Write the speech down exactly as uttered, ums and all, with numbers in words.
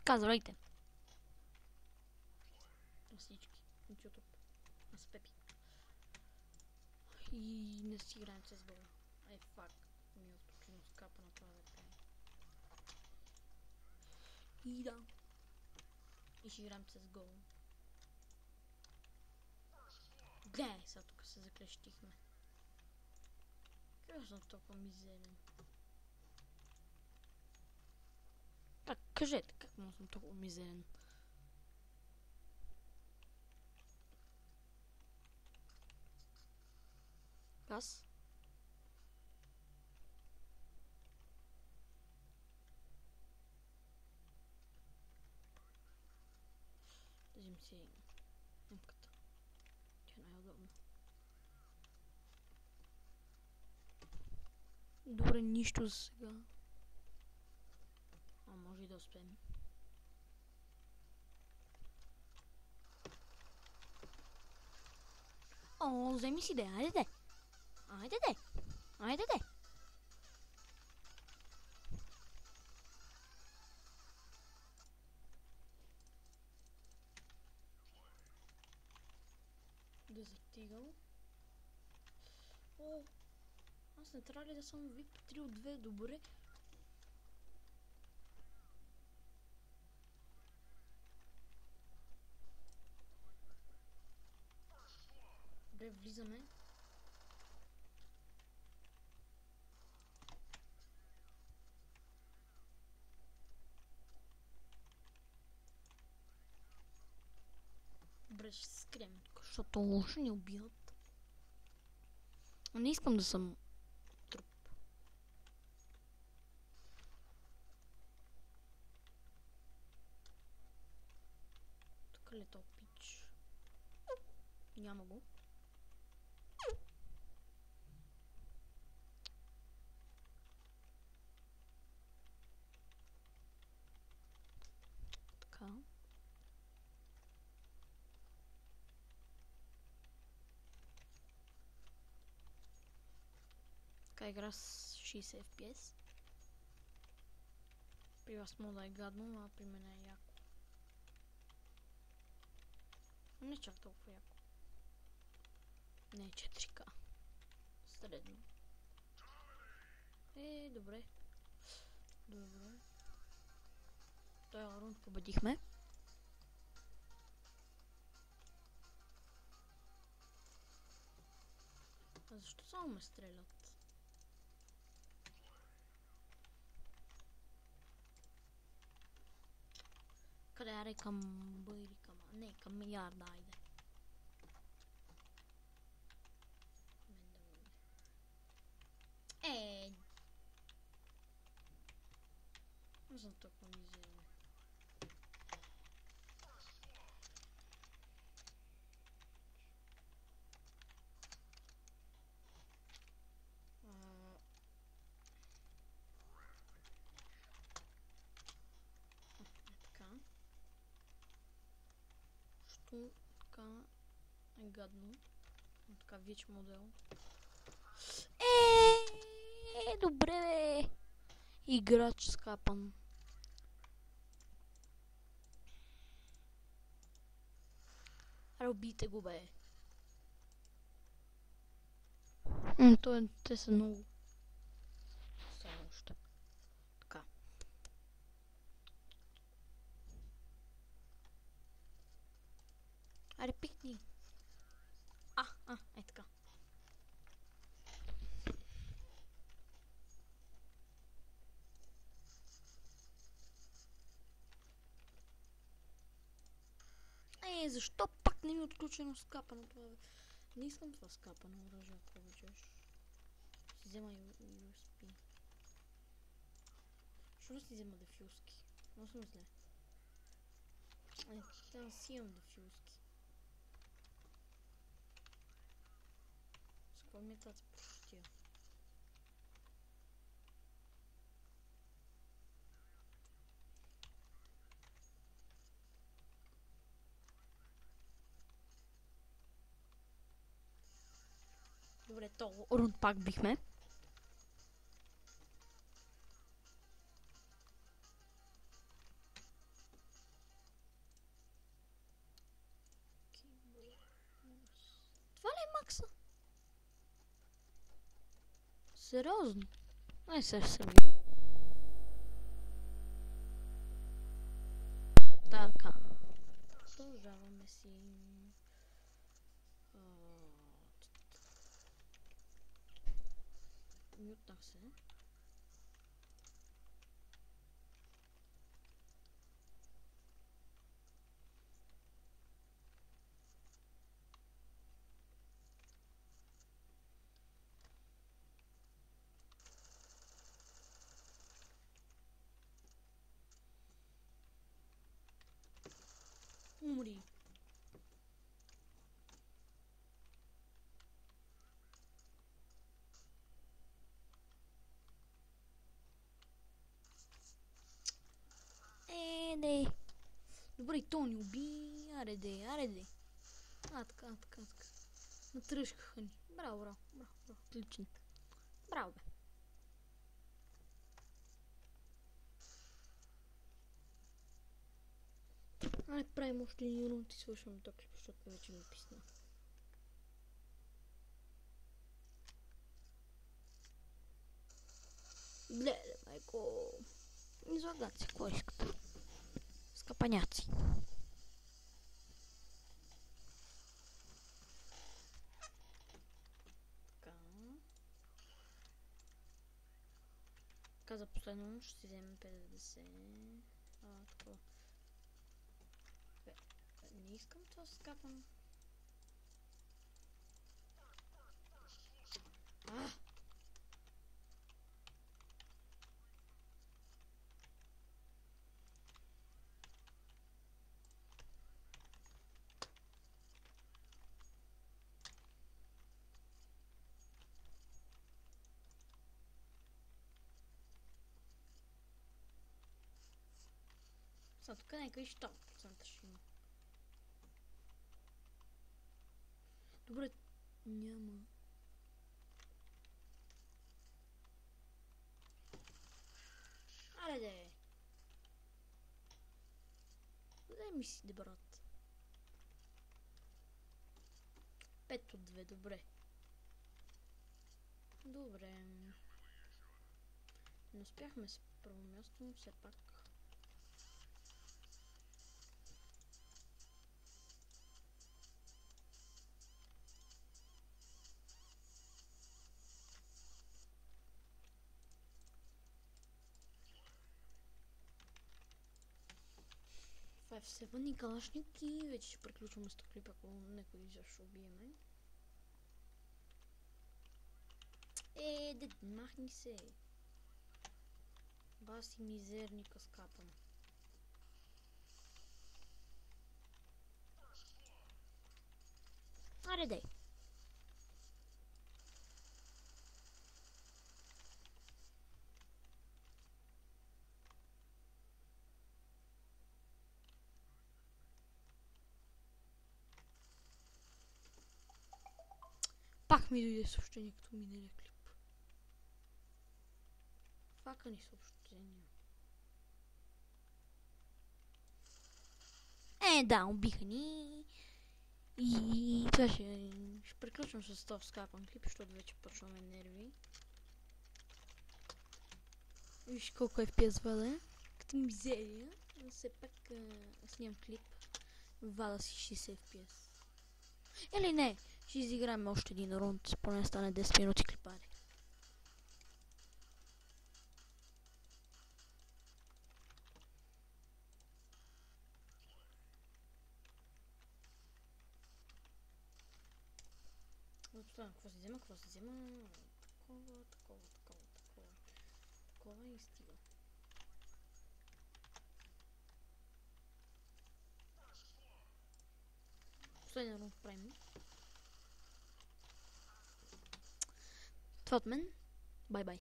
Казвайте. На всички. От YouTube. Аз Пепи. И не си играем с Go. Ай, фак. Ми е отключено скапа на това V P N. И да. И ще играем с Go. Гледай, сега тук се заклещихме. Къде съм толкова мизерен? Так, кажете как му съм толкова мизерен. Аз? Взим си емката. Тя е най-удобна. Добре, нищо за сега. А може и да успеем. О, вземи си де, айде де. Айде де. Айде де. Да затигам. О, аз не трябва ли да съм вип три от две, добре. Добре, влизаме. Добре, ще се скрием, защото ще ни убият. Не искам да съм труп. Тук ли е то пич? Няма го. Така. Така игра с шейсет F P S. При вас може да е гадно, а при мен е яко. Не чак толкова яко. Не е четири К. Средно. Е, добре. Добре. Той рунд победихме. А защо само ме стрелят? Къде аре към Б или към А? Не, към милиарда, айде. Е. Не съм толкова мизерен. Що така е гадно. Така вич модел. Е, добре бе. Играч скапан. Аре, убийте го бе. М, той, те са много. Само още. Така. Аре, пикни. А, а, е така. Е, защо пак не ми е отключено скапано това? Не искам това скапано оръжие, ако обичаш. Си взема ю ес би. Защо не си взема дефюзки? Много съм зле. Ай, трябва да си имам дефюзки. С какво ми е тази пущия? Добре, то рунд пак бихме. такса? Сериозно? Ай, сега ще се бил. Така. Продължаваме си. Мютнах се. Умри. Е, не. Добре, и то ни уби. Аре де, аре де. А, така, така, така. Натръшкаха ни. Браво, браво, браво, браво. Отлично. Браво, бе. Ай, правим още един рунд и свършваме този клип, защото вече ми писна. Гледай, майко. Излагат си, какво искате? Скъпаняци. Така. Каза последно, ще си вземем петдесет. А, такова. Бе, не искам това скапано. А! Сега тук нека и сто процента ще има. Добре, няма. Аре де! Дай ми си, де брат. пет от две, добре. Добре. Не успяхме с първо място, но все пак. пет седем и калашник и вече ще приключваме с този клип, ако някой ще убиеме. Е, де, махни се. Баси мизерника скапан. Аре дай. Пак ми дойде съобщение като миналия клип. Фака ни съобщения. Е, да, убиха ни. И това ще, ще приключвам с този скапан клип, защото вече почваме нерви. Виж колко еф пи ес валя. Като мизерия. Но все пак а, снимам клип. Валя си шейсет еф пи ес. Или не, ще изиграем още един рунд, поне стане десет минути клипари. Оставям, какво се взема, какво се взема. Такова, такова, такова, такова. Такова и стига. Последния рунд правим. Това от мен. Бай-бай.